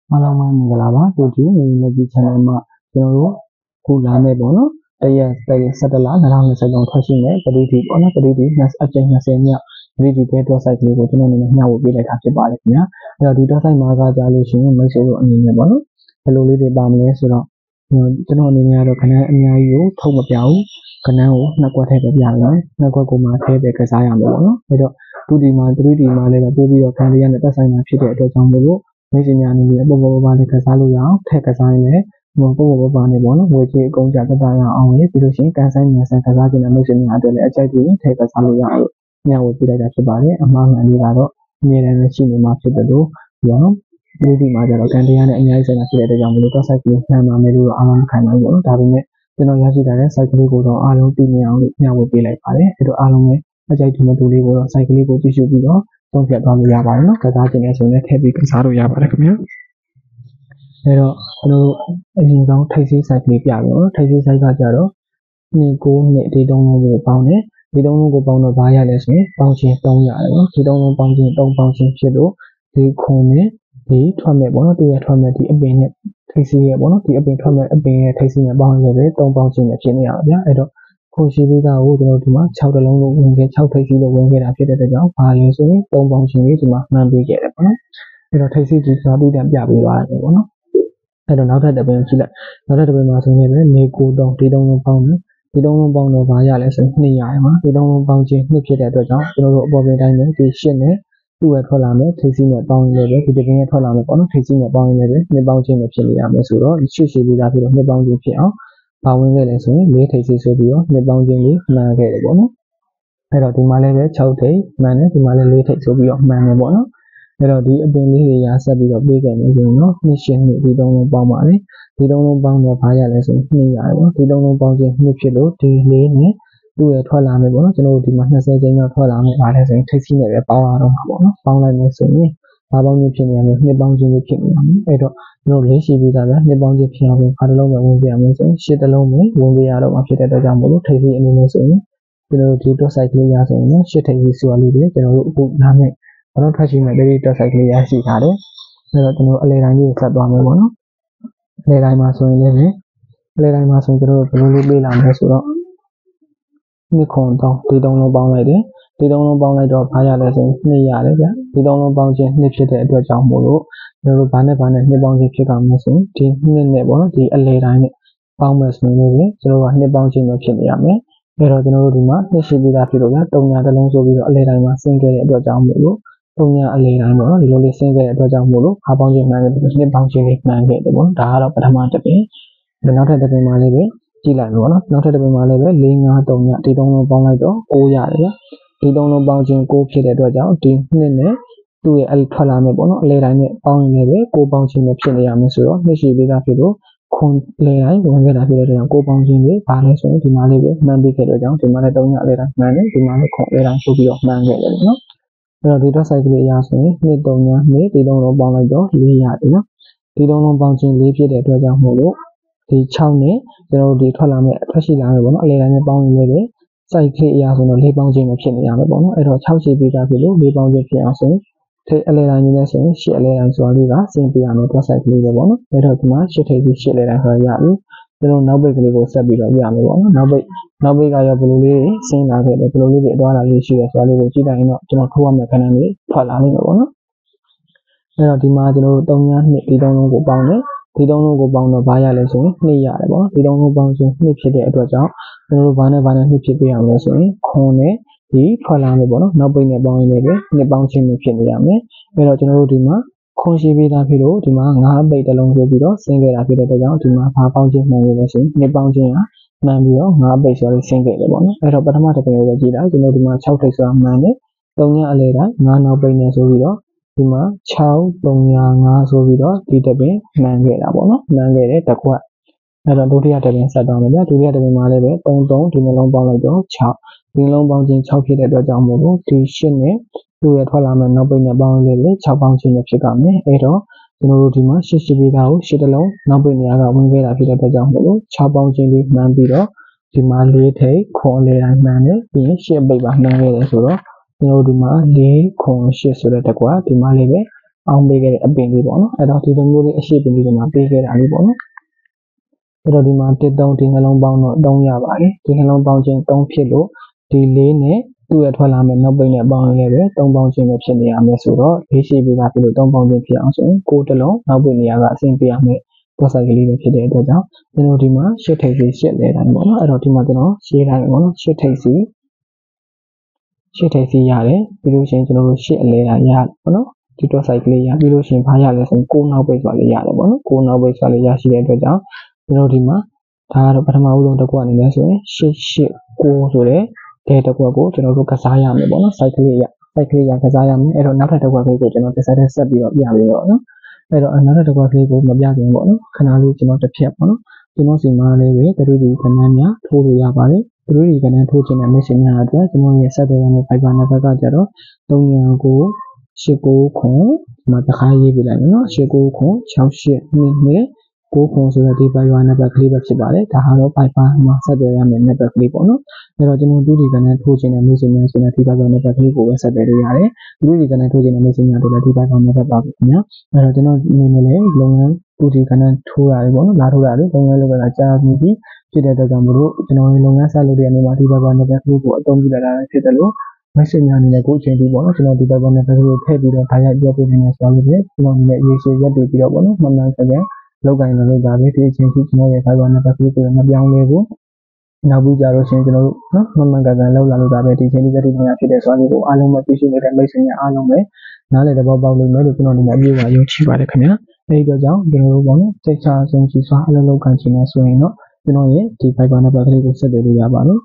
Malama Nigalava, Tuji, Nagi Chanama, Kulame Bono, Taya Satala, around the second question, Paditi, Ona Paditi, Nas Aching Nasenia, Vidi Petro Cycle, now will be like Happy Balikna, the Dita Maga Jalushin, Mesero and Bono, Hello, Lady Bamles, Genonia, Canayu, Tomapiao, Canao, Naquata Yala, Naquacuma, the Casaya Bono, to the Madrid, Malaya, Bubi or Canadian, the Tasana Chita, Jambu. Mesinyan Boba Casaluya, take a sign, Mobo Banibon, which is going to die only because she can send us a Kazaki and Mesin at the HIV, take a Saluya. Now would be like a body, among and Ligado, near the cinema to the door, Lady Major Candian and Yas and Affiliated Yamuta Cycle, Nama Medu Alan Kanayo, having it, Yashi cycle go to Alon Pina, now would be like Pare, to Alon, a Jaituma to live cycle go to Shubio. Don't get on the Yabano, Kazaki as well as heavy Kasaru Yabakamia. Pero no, don't take this like Nipiano, take this like Gajaro, Nico, they don't know about it, they don't know about the wireless, bouncing down Yaro, they don't know bouncing shadow, they call me, they told me one of the atomic being tasting one of the atomic being tasting about the don't bouncing the Kenya. I don't. Kushibida Udima, Chow along when get Chow Taxi the wing get after the job, usually don't bounce in it, man be get upon. Taxi to study them Yabi. I don't know that the bench that not the Mason Nico don't they don't know pound, they don't know bound of Ayales and Niama, they don't know bouncing, look at the job, Bobby Diamond, the Shene, do a Tolame, taking a bound level, to getting a Tolame, taking a bound level, the bouncing of Chilia Mesuro, it should be that of the bounding piano. Power lesson, late Sisio, the bounding Nagabona. I don't think Malay Choute, Mana, the Malay late Sobio, Manabona. I don't the ability Yasabi of big and mission, they don't know Bamari, they don't know bound of higher lesson, they don't know bounding Nipchelo, the lane, do a Twalame bonus, and all the Mahasa Jana Twalame, I has a taking a power of Bound like Mesoni, about Nipchinian, the bounding Nipchinian. I don't. No, she be that the boundary piano, Padaloma won't be amazing, shit alone, won't be out of a fit at the Jambo, take the enemies in, Tito cycling as in, she take his suality, Name, or not touching the data cycling as she had it. There are no Alani Sabamano, Lera Mason, Lera Mason, really be like this. Nikon, they don't know bound like it. They don't know bound like of higher lesson, Niya, they don't know bound Nipshit at the Jambo. The Rubana Nibong Chicken Missing, Tin Nebo, the Alay Palmers Maybe, so a Nibong of Chiliame, Erodinodima, the Shibida Piroga, Tonya the Longs of the Alayma single at the Jamulu, Tonya Alaymo, Lily single at the Jamulu, Habong Man, the Nibong Man get the one, Dara Patamata Bay, the not at the Malebe, Gilan, not at the Malebe, Linga, Tonya, they don't know Bongato, Oya, they don't know Bonging go kid at the Jam, Tin Nene. To a Alpalame Bono, Leran, Pound Neve, go bouncing the Chile Amasuro, Mishi Vidafido, Con Leran, when we have go bouncing the Paris, the Malay, Mambi Kedojan, the Malatonia Leran, Mane, the Malaco Leran to be of Manga. The data cycle Yasme, Midonia, they don't know Bonado, Lia, they don't know bouncing Lipid at Rajan Molo, the Chowne, the Tolame, Tashilame, Leran, Bound Neve, Cycle Yasan, the bouncing of Chile Yamabono, at a Chelsea Vidafido, the bounded Piasin. Take a little lesson, she a little Swaliga, simply on a cycle the one, let her command, she take the shit at her yabi. They don't know big legal subject of Yami one, no big I have believe, saying I get the believe it, dollar issue as well, which I know to not one mechanically, Palani one. There are the marginal Donya, they don't know go bound it, they don't know go bound of via lesson, Nia, they don't know bound to nip it at a job, the Rubana Vana nip it beyond lesson, Kone. The Palame no bring a bound nebe, the bouncing of Chiliame, Verotinodima, Conshibida Pido, Dima, Nabe along the Pido, single appear at the down to my bouncing magazine, the bouncing, Nambio, Nabe or single one, at a bottomata Gila, the Nodima Chowtex of Mane, Donia Alera, Nana Brainers Ovido, Dima, Chow, Donia Sovido, Titabe, Mangela Bono, Mangere, Takwa. I don't do the other than Sadama, to the other Malebe, don't in a long bound like Chow. The long bouncing chocolate at the Jambo, the Shine, do a Palama no bring a bound lily, chop bouncing of Chicame, Edo, the Rodima, Shishibida, shit alone, no bring the other one at the Jambo, chop bouncing the Mambido, the Malete, corn and manner, the ship baby Nangere Suro, the Rodima, the corn shit so that the Malebe, အောင်ပေးခဲ့တဲ့အပင်လေးပေါ့နော်အဲ့တော့ဒီလိုမျိုးလေးအရှိပင်လေးတွေမှာပေးခဲ့တာလေးပေါ့နော်အဲ့တော့ဒီမှာ1 3ဒီနှလုံးပေါင်းတော့3ရပါတယ်ဒီနှလုံးပေါင်းခြင်း3ဖြစ်လို့ဒီ4နဲ့သူ့ရထွက်လာမယ်နောက်ပိတ်နဲ့ပေါင်းရတဲ့3ပေါင်းခြင်းပဲဖြစ်နေရမယ်ဆိုတော့၄ရှိပေးတာဖြစ်လို့3ပေါင်းခြင်းဖြစ်အောင်ဆိုရင်6တလုံးနောက်ပိတ်နေရာကအဆင်ပြေရမယ်တော့ဆိုင်ကလေးပဲဖြစ်တဲ့အတွက်ကြောင့်ကျွန်တော်ဒီမှာ8ထိပ်စီ8လဲတိုင်းပေါ့နော်အဲ့တော့ဒီမှာကျွန်တော်ရှင်းထားတယ်ပေါ့နော်8ထိပ်စီ8ထိပ်စီရတယ်ပြီးလို့ရှိရင်ကျွန်တော်တို့8အလဲတိုင်းရတယ်ပေါ့နော်ဒီတော့ဆိုင်ကလေးရပြီးလို့ရှိရင်ဘာရလဲဆိုရင်6နောက်ပိတ်ဆိုတာလေးရတယ်ပေါ့နော်6နောက်ပိတ်ဆိုတာလေးရရှိတဲ့အတွက်ကြောင့်ကျွန်တော်ဒီမှာဒါကတော့ပထမဦးဆုံးတစ်ခုအနေနဲ့ဆိုရင်889ဆိုတဲ့တစ်ခုကိုကျွန်တော်တို့ကစားရမယ်ပေါ့နော်စိုက်ကလေးရကစားရမယ်အဲ့တော့နောက်ထပ်တစ်ခုလေးကိုကျွန်တော်တစ်ဆက်တည်းဆက်ပြီးတော့ပြပေးတော့နော်အဲ့တော့နောက်ထပ်တစ်ခုလေးကိုမပြခင်ပေါ့နော်ခဏလေးကျွန်တော်တစ်ဖြတ်ပေါ့နော်ကျွန်တော်စီမှာလေးပဲသူတို့ဒီကဏ္ဍများထိုးလို့ရပါတယ်သူတို့ဒီကဏ္ဍထိုးခြင်းနဲ့ message များအတွက်ကျွန်တော်ရဲ့ဆက်သွယ်ရမယ့် Viber နံပါတ်ကကြတော့399899ဒီမှာတစ်ခါရေးပြလိုက်မယ်နော်896822 9ဆိုတဲ့ဒီ Viber နံပါတ်ကလေးပဲဖြစ်ပါတယ်ဒါကတော့ Viber မှာဆက်သွယ်ရမယ့်နံပါတ်ကလေးပေါ့နော်အဲ့တော့ကျွန်တော်တို့ဒီကဏ္ဍထိုးခြင်းနဲ့ message များဆိုတဲ့ဒီ Viber နံပါတ်ကလေးကိုပဲဆက်သွယ်လို့ရတယ်သူတို့ဒီကဏ္ဍထိုးခြင်းနဲ့ message များတို့လည်းဒီ Viber နံပါတ်ပါပဲခင်ဗျာအဲ့တော့ကျွန်တော်အနေနဲ့လည်းလုပ်ငန်းတို့ဒီကဏ္ဍထိုးရတယ်ပေါ့နော်လာထိုးရတယ်လုပ်ငန်းလုပ်တာကြာပြီဖြစ်တဲ့အတွက်ကြောင့်မလို့ကျွန်တော်လုပ်ငန်းဆက်လုပ်တဲ့အနေမှာဒီ Viber နံပါတ်ကလေးကိုအသုံးပြုလာတာဖြစ်တယ်လို့ message များအနေနဲ့ကိုအချိန်ပြီးပေါ့နော်ကျွန်တော်ဒီ Viber နံပါတ်ကလေးကိုထည့်ပြီးတော့ဒါရိုက်ပြောပြနေတယ်ဆိုတော့လည်းကျွန်တော်အနေနဲ့ရေးရှင်းရက်တည်ပြီးတော့ပေါ့နော်မှန်မှန်ကန်ကန်လောက်ကိုင်းလုပ်တာပဲဒီအချိန်ထိကျွန်တော်ရဲ့ Viber နံပါတ်ကလေးကိုမပြောင်းလဲဘူးနောက်ပြီးကြတော့ရှင်ကျွန်တော်တို့နော်မှန်မှန်ကန်ကန်လောက်လာလို့ဒါပဲဒီအချိန်ဒီရက်တည်နေတာဖြစ်တဲ့ဆိုတော့အားလုံးပဲသိရှိနေတဲ့ message များအားလုံးပဲနားလည်တဲ့ဘောပေါက်လို့မယ်လို့ကျွန်တော်အနေနဲ့အပြည့်အဝယုံကြည်ပါတယ်ခင်ဗျာအဲဒီတော့ကြောင့်ကျွန်တော်တို့ပေါ့နော်စိတ်ချဆုံးကြည်စွာအလုပ်လုပ်ခံခြင်းနဲ့ဆိုရင်တော့ကျွန်တော်ရဲ့ဒီ Viber နံပါတ်ကလေးကိုဆက်သွယ်လို့ရပါတယ်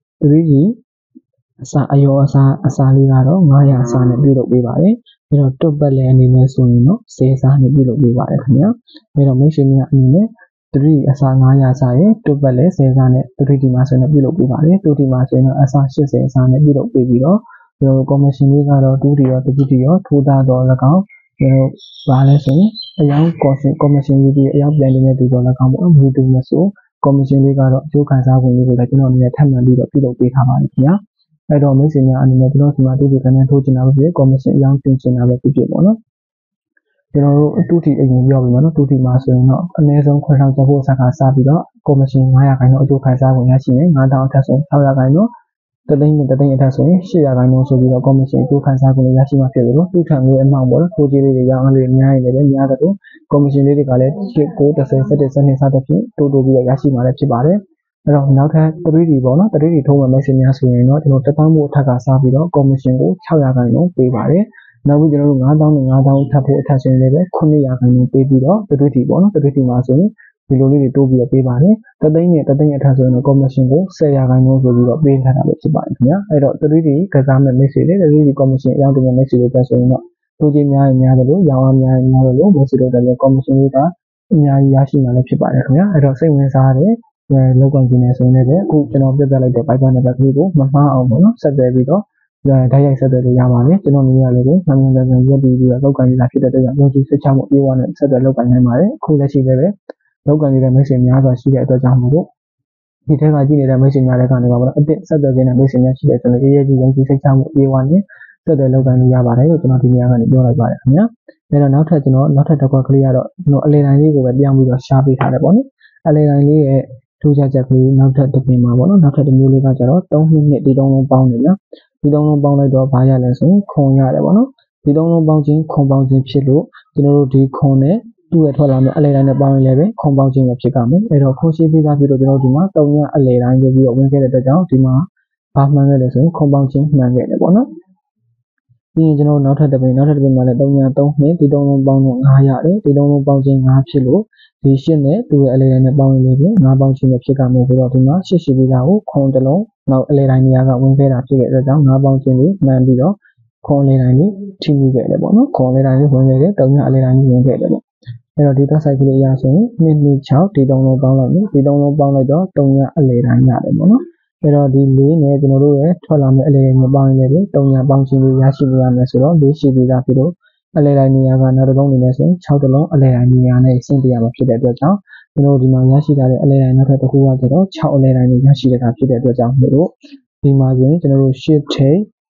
3G အစာအယောအစာလေးကတော့900အစာနဲ့ပြုလုပ်ပေးပါတယ်ပြီးတော့တွတ်ပတ်လည်းအနေနဲ့ဆိုရင်တော့10အစာနဲ့ပြုလုပ်ပေးပါတယ်ခင်ဗျာပြီးတော့မိတ်ဆွေများအနေနဲ့3အစာ900အစာရဲ့တွတ်ပတ်လည်း10အစာနဲ့3D မှာဆိုရင်ပြုလုပ်ပေးပါတယ်2D မှာဆိုရင်တော့အစာ80အစာနဲ့ပြုလုပ်ပေးပြီးတော့ကျွန်တော် commission လေးကတော့ 2D ရော 3D ရောထိုးသားတော့၎င်းကျွန်တော်ဘာလဲဆိုရင်အယောင် commission လေးကြီးအယောင်ပြန်နေတဲ့သူတော့၎င်းပေါ့မြေတူမဆို commission လေးကတော့အကျိုးခံစားခွင့်လေးကိုလည်းကျွန်တော်အနေနဲ့ထပ်မံပြီးတော့ပြုလုပ်ပေးထားပါတယ်ခင်ဗျာအဲ့တော့မိတ်ဆွေများအနေနဲ့ကျွန်တော်ဒီမှာတူတီကဏ္ဍထိုးချင်တာပဲဖြစ် commission အယောင်တင်ချင်တာပဲဖြစ်ပေါ့နော်ကျွန်တော်တို့တူတီအရင်ပြောပြီးမှနော်တူတီမှာဆိုရင်တော့အနည်းဆုံး9000ကျော်ဖို့စကားစပြီးတော့ commission 900ခိုင်တော့အကျိုးခံစားခွင့်ရရှိနေ9000အထက်ဆိုရင်600ခိုင်တော့တသိန်းနဲ့တသိန်းအထက်ဆိုရင်800ခိုင်တော့ဆိုပြီးတော့ commission အကျိုးခံစားခွင့်ရရှိမှာဖြစ်တယ်လို့သူ့ထံကိုအမှောင်ပေါ့နော်ထိုးကြီးလေးတွေရောင်းလေးအများကြီးလည်းများတယ်လို့ commission လေးတွေကလည်း9 10 17 12စသဖြင့်တိုးပြီးတော့ရရှိမှာလည်းဖြစ်ပါတယ်အဲ့တော့နောက်ထပ် 3D ပေါ့နော် 3D ထိုးမဲ့ message များဆိုရင်တော့ကျွန်တော်1000ဖို့အထက်ကစားပြီးတော့ commission ကို600ခိုင်တော့ပေးပါတယ်နောက်ပြီးကျွန်တော်တို့9000နဲ့9000ထပ်ဖို့အထက်ဆိုရင်လည်း900ခိုင်တော့ပေးပြီးတော့ 3D ပေါ့နော် 3D မှာဆိုရင်ဒီလိုလေးတွေတိုးပြီးတော့ပေးပါတယ်တသိန်းနဲ့တသိန်းအထက်ဆိုရင်တော့ commission ကို1000ခိုင်တော့ဆိုပြီးတော့ပေးထားတာပဲဖြစ်ပါတယ်ခင်ဗျာအဲ့တော့ 3D ကစားမဲ့ message တွေ 3D commission အရောက်တဲ့ message တွေတက်ဆိုရင်တော့တိုးကြီးများတယ်လို့ရောင်းအားများတယ်လို့ message တွေတက် commission တွေကအများကြီးရရှိမှာလည်းဖြစ်ပါတယ်ခင်ဗျာအဲ့တော့စိတ်ဝင်စားတဲ့လောက်ကန်ခြင်းနဲ့ဆိုရင်လည်းအခုကျွန်တော်ပြပြလိုက်တဲ့ Viber နံပါတ်ကလေးကိုမမှားအောင်ပေါ့နော်ဆက်သွယ်ပြီးတော့ဓာတ်ရိုက်ဆက်သွယ်လို့ရပါတယ်ကျွန်တော်နေရာလေးကိုမှန်မှန်ကန်ကန်ရက်ပြီးတော့လောက်ကန်နေတာဖြစ်တဲ့အတွက်ကြောင့်ယုံကြည်စိတ်ချမှုအပြည့်အဝနဲ့ဆက်သွယ်လောက်ကန်နိုင်ပါတယ်အခုလက်ရှိလည်းပဲလောက်ကန်နေတဲ့ message များစွာရှိတဲ့အတွက်ကြောင့်မို့လို့ဒီထက်ကကြည့်နေတဲ့ message များလည်းကနေပါတော့အစ်ဆက်သွယ်ခြင်းနဲ့ message များရှိတဲ့ဆိုရင်ရေးကြီးယုံကြည်စိတ်ချမှုအပြည့်အဝနဲ့ဆက်သွယ်လောက်ကန်လို့ရပါတယ်လို့ကျွန်တော်ဒီနေရာကနေပြောလိုက်ပါတယ်ခင်ဗျာအဲ့တော့နောက်ထပ်တစ်ခွက်ကလေးကတော့ကျွန်တော်အလဲတိုင်းလေးကိုပဲပြောင်းပြီးတော့ရှားပေးထားတယ်ပေါ့နော်အလဲတိုင်းလေးရဲ့ထူးခြားချက်ကလေးနောက်ထပ်တစ်ပင်မှာပေါ့နော်နောက်ထပ်တစ်မျိုးလေးကကျတော့3နှစ်ဒီ3လုံးပေါင်းတယ်ဗျာဒီ3လုံးပေါင်းလိုက်တော့ဘာရလဲဆိုရင်ခွန်ရတယ်ပေါ့နော်ဒီ3လုံးပေါင်းခြင်းခွန်ပေါင်းခြင်းဖြစ်လို့ကျွန်တော်တို့ဒီခွန်နဲ့သူ့ရဲ့ထွက်လာမယ့်အလဲတိုင်းနဲ့ပေါင်းရင်လည်းပဲခွန်ပေါင်းခြင်းပဲဖြစ်ကြမယ်အဲ့တော့ခွန်ရှိပေးသားဖြစ်လို့ကျွန်တော်ဒီမှာ3ညအလဲတိုင်းပြီးတော့ဝင်ခဲ့တဲ့အတွက်ကြောင့်ဒီမှာဘာမှန်ခဲ့လဲဆိုရင်ခွန်ပေါင်းခြင်းမှန်ခဲ့တယ်ပေါ့နော်ပြီးရင်ကျွန်တော်နောက်ထပ်တစ်ပင်မှာလည်း3ည3နှစ်ဒီ3လုံးပေါင်းတော့9ရတယ်ဒီ3လုံးပေါင်းခြင်း9ဖြစ်လို့ဒီ8နဲ့သူ့ရဲ့အလဲတိုင်းနဲ့ပေါင်းရင်လည်း9ပေါင်းခြင်းပဲဖြစ်ကြမယ်ဆိုတော့ဒီမှာ8ရှိပြီးသားကိုခွန်တစ်လုံးနောက်အလဲတိုင်းနေရာကဝင်ခဲ့တာဖြစ်တဲ့အတွက်ကြောင့်9ပေါင်းခြင်းလေးမှန်ပြီးတော့ခွန်အလဲတိုင်းလေးထိမိခဲ့တယ်ပေါ့နော်ခွန်အလဲတိုင်းလေးဝင်ခဲ့တယ်3ညအလဲတိုင်းလေးဝင်ခဲ့တယ်ပေါ့အဲ့တော့ဒီသက်ဆိုင်ကလေးအရာဆိုရင်2 6ဒီ3လုံးပေါင်းလိုက်မယ်ဒီ3လုံးပေါင်းလိုက်တော့3ညအလဲတိုင်းရတယ်ပေါ့နော်အဲ့တော့ဒီ4နဲ့ကျွန်တော်တို့ရဲ့ထွက်လာမယ့်အလဲတိုင်းပေါင်းရင်လည်း3ညပေါင်းခြင်းလေးရရှိရမယ်ဆိုတော့4ရှိပြီးသားဖြစ်လို့အလဲတိုင်းနေရာကနောက်တစ်လုံးနေနဲ့ဆိုရင်6တစ်လုံးအလဲတိုင်းနေရာနဲ့ဆင့်ပြရမှာဖြစ်တဲ့အတွက်ကြောင့်ကျွန်တော်ဒီမှာရရှိထားတဲ့အလဲတိုင်းနောက်ထပ်တစ်ခုကကျတော့6အလဲတိုင်းကိုရရှိရတာဖြစ်တဲ့အတွက်ကြောင့်မို့လို့ဒီမှာဆိုရင်ကျွန်တော်တို့8ထိပ်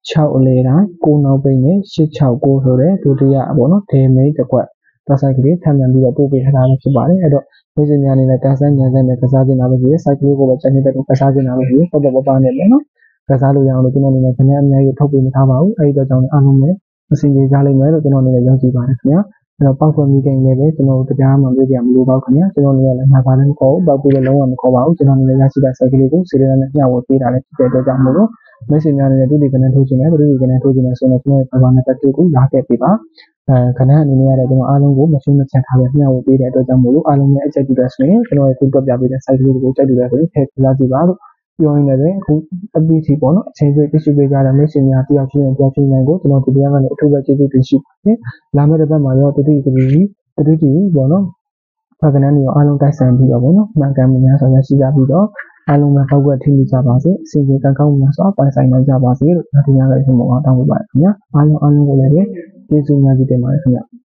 6အလေတိုင်း9နောက်ပိတ်နဲ့869ဆိုတဲ့ဒုတိယပေါ့နော်ဒေမိတ်တစ်ခွက်တစ်ဆိုင်ကလေးထပ်မံပြီးတော့ပို့ပေးထားတာဖြစ်ပါတယ်အဲ့တော့မိတ်ဆွေများအနေနဲ့တန်းဆန်းညံဆန်းနဲ့ကစားချင်တာပဲဖြစ်စိုက်ကလေးကိုပဲချက်နေတဲ့ကစားချင်တာပဲဖြစ်ပေါ့ပေါ့ပါနေမယ်နော်ကစားလို့ရအောင်လို့ကျွန်တော်အနေနဲ့ခဏအများကြီးထုတ်ပေးမထားပါဘူးအဲ့ဒီတော့ကြောင့်အားလုံးပဲအစီအစဉ်ကြားလိမ့်မယ်လို့ကျွန်တော်အနေနဲ့ယုံကြည်ပါတယ်ခင်ဗျာအဲ့တော့ပောက်ကွယ်မိခင်လည်းပဲကျွန်တော်တို့တရားမှပြောပြမလို့ပါခင်ဗျာကျွန်တော်လည်းငါပါလည်းမခေါ်ဘူးပောက်ပြီးလည်းလုံးဝမခေါ်ပါဘူးကျွန်တော်လည်းရရှိတဲ့စိုက်ကလေးကိုစီရနဲ့မျှဝေပေးတာလည်းဖြစ်တဲ့အတွက်ကြောင့်မို့လို့မိတ်ဆွေများအနေနဲ့တူကနေထိုးချင်တယ်တူကနေထိုးချင်တယ်ဆိုတော့ကျွန်တော်ဘာနဲ့ပတ်သက်ကိုလာခဲ့ပြပါခဏအနေနဲ့ရတယ်ကျွန်တော်အားလုံးကိုမရှင်းမချက်ထားပဲမျှဝေပေးတဲ့အတွက်ကြောင့်မို့လို့အားလုံးရဲ့အချက်တူတဲ့ဆိုရင်ကျွန်တော်ရဲ့ခုတွက်ပြပေးတဲ့ site လေးကိုကြိုက်တူတဲ့ဆိုရင်ထည့်ပြကြည့်ပါလို့ပြောရင်းနဲ့အခုအပီးစီပေါ့နော်အချိန်ပြည့်ရှိပေးကြတဲ့မိတ်ဆွေများတယောက်ချင်းတယောက်ချင်းနိုင်ကိုကျွန်တော်ဒီတရားကနေအထူးပဲကျေးဇူးတင်ရှိပါတယ်လာမယ့်တစ်ပတ်မှာရောတတိပေါ့နော်ဘာကနန်းမျိုးအားလုံးတိုက်ဆိုင်ပြီးတော့ပေါ့နော်မှန်ကန်မှုများစွာရရှိကြပြီးတော့အားလုံးပဲပောက်ကွက်ထိမိကြပါစေအစီအစဉ်ကကောင်းများစွာပိုင်ဆိုင်နိုင်ကြပါစေလို့ဒီတရားကနေဆုမတောင်းပေးပါတယ်ခင်ဗျာအားလုံးကိုလည်းကျေးဇူးများကြီးတင်ပါတယ်ခင်ဗျာ